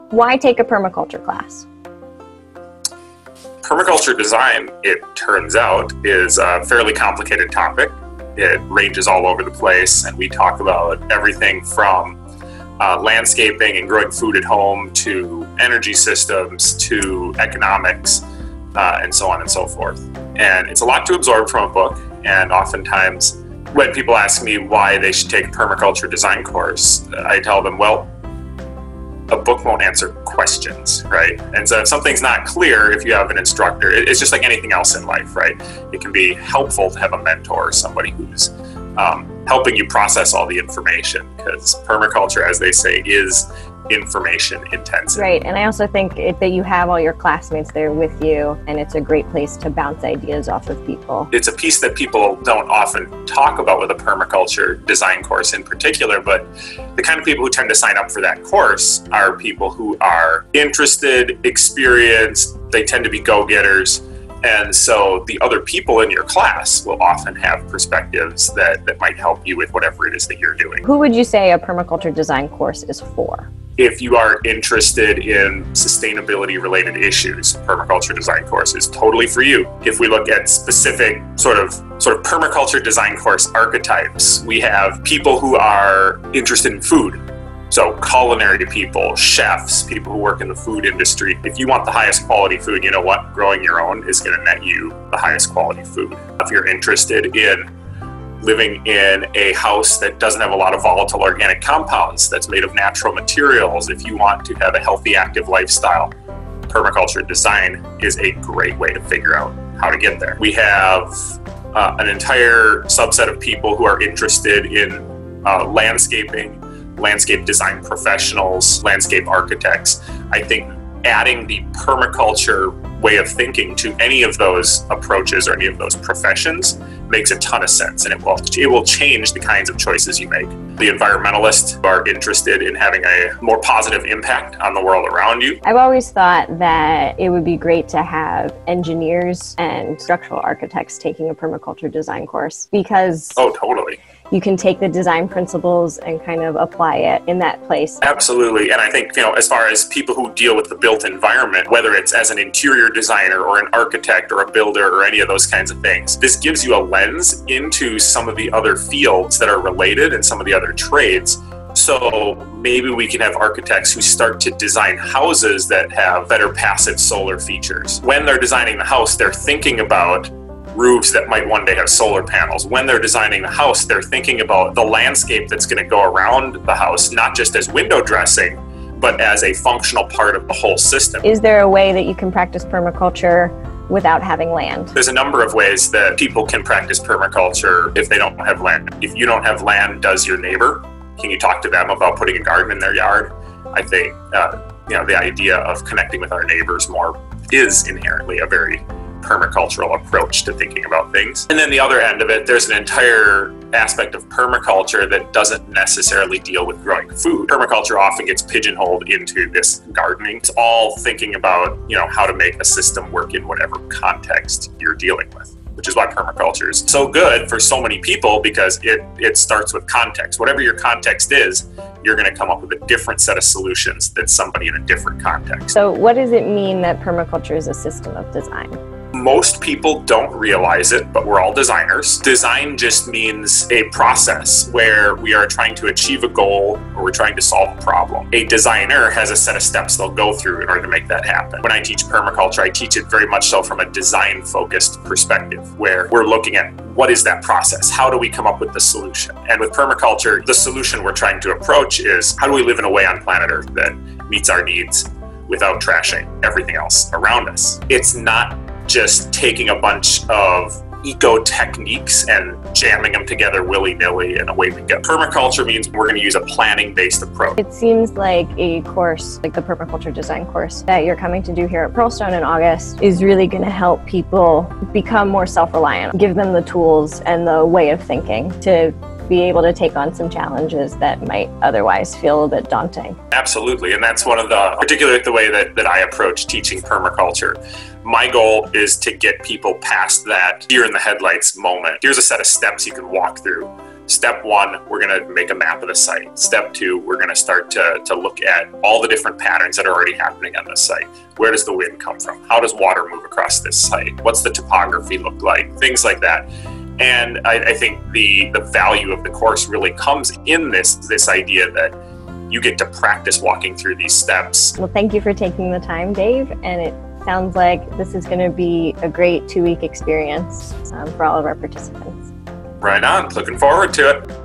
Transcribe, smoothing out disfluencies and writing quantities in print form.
Why take a permaculture class? Permaculture design, it turns out, is a fairly complicated topic. It ranges all over the place, and we talk about everything from landscaping and growing food at home to energy systems to economics and so on and so forth. And it's a lot to absorb from a book, and oftentimes when people ask me why they should take a permaculture design course, I tell them, well, a book won't answer questions, right? And so if something's not clear, if you have an instructor, it's just like anything else in life, right? It can be helpful to have a mentor or somebody who's helping you process all the information, because permaculture, as they say, is information intensive. Right, and I also think that you have all your classmates there with you, and it's a great place to bounce ideas off of people. It's a piece that people don't often talk about with a permaculture design course in particular, but the kind of people who tend to sign up for that course are people who are interested, experienced, they tend to be go-getters. And so the other people in your class will often have perspectives that might help you with whatever it is that you're doing. Who would you say a permaculture design course is for? If you are interested in sustainability related issues, permaculture design course is totally for you. If we look at specific sort of permaculture design course archetypes, we have people who are interested in food. So culinary people, chefs, people who work in the food industry. If you want the highest quality food, you know what? Growing your own is going to net you the highest quality food. If you're interested in living in a house that doesn't have a lot of volatile organic compounds, that's made of natural materials, if you want to have a healthy, active lifestyle, permaculture design is a great way to figure out how to get there. We have an entire subset of people who are interested in landscaping, landscape design professionals, landscape architects. I think adding the permaculture way of thinking to any of those approaches or any of those professions makes a ton of sense, and it will change the kinds of choices you make. The environmentalists who are interested in having a more positive impact on the world around you. I've always thought that it would be great to have engineers and structural architects taking a permaculture design course, because oh, totally. You can take the design principles and kind of apply it in that place. Absolutely. And I think, as far as people who deal with the built environment, whether it's as an interior designer or an architect or a builder or any of those kinds of things, this gives you a lens into some of the other fields that are related and some of the other trades. So maybe we can have architects who start to design houses that have better passive solar features. When they're designing the house, they're thinking about roofs that might one day have solar panels. When they're designing the house, they're thinking about the landscape that's going to go around the house, not just as window dressing, but as a functional part of the whole system. Is there a way that you can practice permaculture without having land? There's a number of ways that people can practice permaculture if they don't have land. If you don't have land, does your neighbor? Can you talk to them about putting a garden in their yard? I think the idea of connecting with our neighbors more is inherently a very permacultural approach to thinking about things. And then the other end of it, there's an entire aspect of permaculture that doesn't necessarily deal with growing food. Permaculture often gets pigeonholed into this gardening. It's all thinking about, how to make a system work in whatever context you're dealing with, which is why permaculture is so good for so many people, because it starts with context. Whatever your context is, you're going to come up with a different set of solutions than somebody in a different context. So what does it mean that permaculture is a system of design? Most people don't realize it, but we're all designers. Design just means a process where we are trying to achieve a goal or we're trying to solve a problem. A designer has a set of steps they'll go through in order to make that happen. When I teach permaculture, I teach it very much so from a design-focused perspective, where we're looking at what is that process? How do we come up with the solution? And with permaculture, the solution we're trying to approach is, how do we live in a way on planet Earth that meets our needs without trashing everything else around us? It's not just taking a bunch of eco techniques and jamming them together willy-nilly and away we go. Permaculture means we're going to use a planning-based approach. It seems like a course, like the permaculture design course that you're coming to do here at Pearlstone in August, is really going to help people become more self-reliant, give them the tools and the way of thinking to be able to take on some challenges that might otherwise feel a bit daunting. Absolutely, and that's one of the, particularly the way that I approach teaching permaculture. My goal is to get people past that deer in the headlights moment. Here's a set of steps you can walk through Step one, we're going to make a map of the site. Step two, we're going to start to look at all the different patterns that are already happening on this site. Where does the wind come from? How does water move across this site? What's the topography look like? Things like that. And I think the value of the course really comes in this idea that you get to practice walking through these steps. Well, thank you for taking the time, Dave. And it sounds like this is going to be a great 2-week experience for all of our participants. Right on. Looking forward to it.